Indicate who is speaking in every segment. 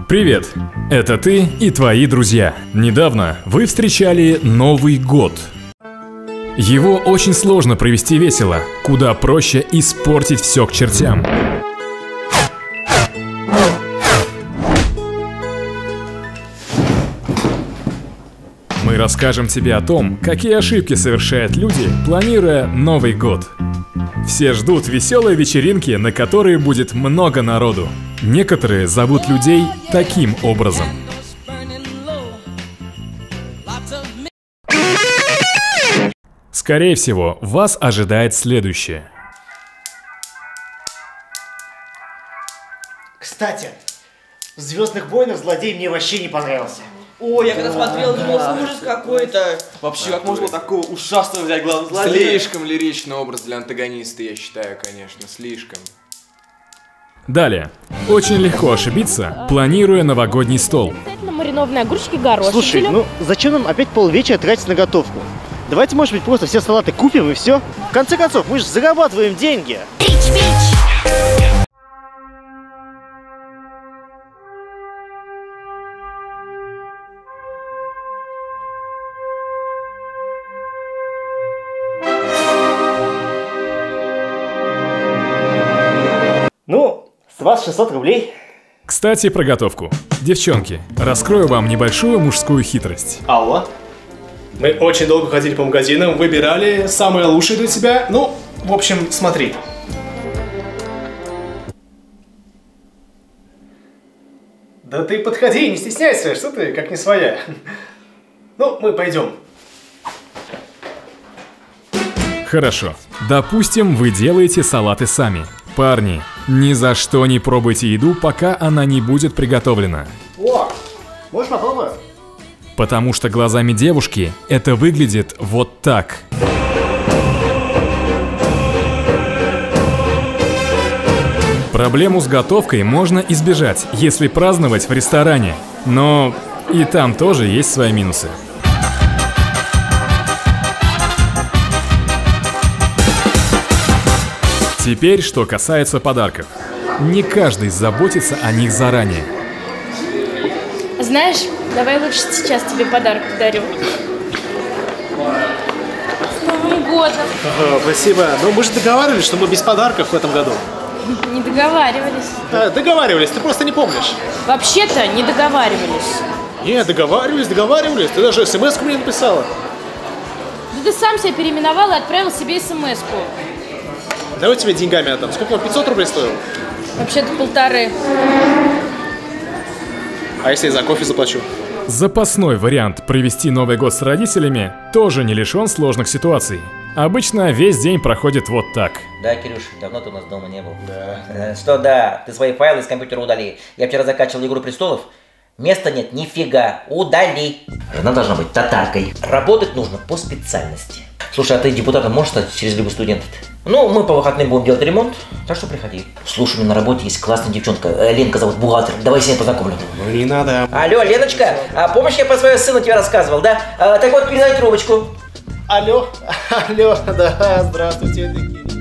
Speaker 1: Привет! Это ты и твои друзья. Недавно вы встречали Новый год. Его очень сложно провести весело, куда проще испортить все к чертям. Мы расскажем тебе о том, какие ошибки совершают люди, планируя Новый год. Все ждут веселой вечеринки, на которой будет много народу. Некоторые зовут людей таким образом. Скорее всего, вас ожидает следующее.
Speaker 2: Кстати, в «Звездных войнах» злодей мне вообще не понравился.
Speaker 3: Ой, я когда смотрел, думал, ужас какой-то.
Speaker 4: Вообще, как можно такого ужасного взять главного злодея?
Speaker 5: Слишком лиричный образ для антагониста, я считаю, конечно, слишком.
Speaker 1: Далее. Очень легко ошибиться, планируя новогодний стол.
Speaker 6: Маринованные огурчики, горошек.
Speaker 2: Слушай, ну зачем нам опять полвечера тратить на готовку? Давайте, может быть, просто все салаты купим и все. В конце концов, мы же зарабатываем деньги. Ну, с вас 600 рублей.
Speaker 1: Кстати, про готовку. Девчонки, раскрою вам небольшую мужскую хитрость.
Speaker 7: Алло. Мы очень долго ходили по магазинам, выбирали самое лучшее для тебя. Ну, в общем, смотри. Да ты подходи, не стесняйся, что ты, как не своя. Ну, мы пойдем.
Speaker 1: Хорошо. Допустим, вы делаете салаты сами. Парни, ни за что не пробуйте еду, пока она не будет приготовлена.
Speaker 2: О, можешь попробовать?
Speaker 1: Потому что глазами девушки это выглядит вот так. Проблему с готовкой можно избежать, если праздновать в ресторане. Но и там тоже есть свои минусы. Теперь, что касается подарков. Не каждый заботится о них заранее.
Speaker 6: Знаешь, давай лучше сейчас тебе подарок подарю. С Новым годом!
Speaker 7: Спасибо. Но мы же договаривались, что мы без подарков в этом году.
Speaker 6: Не договаривались.
Speaker 7: Договаривались, ты просто не помнишь.
Speaker 6: Вообще-то не договаривались.
Speaker 7: Не, договаривались. Ты даже смс-ку мне написала.
Speaker 6: Да ты сам себя переименовал и отправил себе смс-ку.
Speaker 7: Давай тебе деньгами отдам. Сколько он, 500 рублей стоил?
Speaker 6: Вообще-то 1,5.
Speaker 7: А если я за кофе заплачу?
Speaker 1: Запасной вариант провести Новый год с родителями тоже не лишен сложных ситуаций. Обычно весь день проходит вот так.
Speaker 8: Да, Кирюш, давно ты у нас дома не был. Да. Что да, ты свои файлы из компьютера удали. Я вчера закачивал «Игру престолов». Места нет, нифига, удали. Жена должна быть татаркой. Работать нужно по специальности. Слушай, а ты депутатом можешь стать через любой студент? Ну, мы по выходным будем делать ремонт, так что приходи. Слушай, у меня на работе есть классная девчонка, Ленка зовут, бухгалтер. Давай с ней познакомлю.
Speaker 7: Ну, не надо.
Speaker 8: Алло, Леночка, а помнишь, я про своего сына тебе рассказывал, да? Так вот, передай трубочку.
Speaker 2: Алло, да, здравствуйте.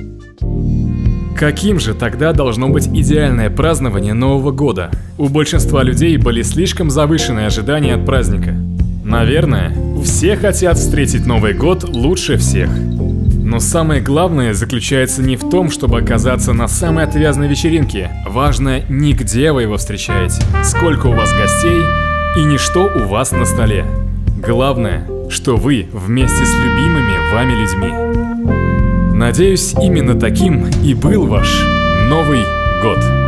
Speaker 1: Каким же тогда должно быть идеальное празднование Нового года? У большинства людей были слишком завышенные ожидания от праздника. Наверное, все хотят встретить Новый год лучше всех. Но самое главное заключается не в том, чтобы оказаться на самой отвязной вечеринке. Важно не где вы его встречаете, сколько у вас гостей и не что у вас на столе. Главное, что вы вместе с любимыми вами людьми. Надеюсь, именно таким и был ваш Новый год.